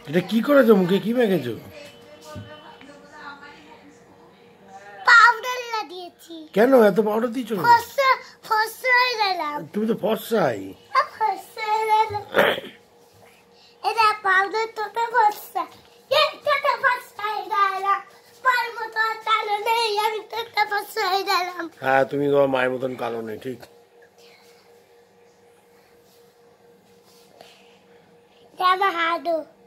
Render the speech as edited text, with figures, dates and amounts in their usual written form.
এটা কি করেছো? মুখে কি মেখেছো? পাউডার লাগিয়েছি। কেন এত পাউডার দিয়েছো? ফর্সা হয়ে গেলাম। তুমি তো ফর্সাই। এটা পাউডার তোতে ফর্সা। তোতে ফর্সা হয়ে গেলাম। মার মতো কালো নেই, আমি তোতে ফর্সা হয়ে গেলাম। হ্যাঁ, তুমি তোমার মায়ের মতন কালো নেই, ঠিক। আমার হাডু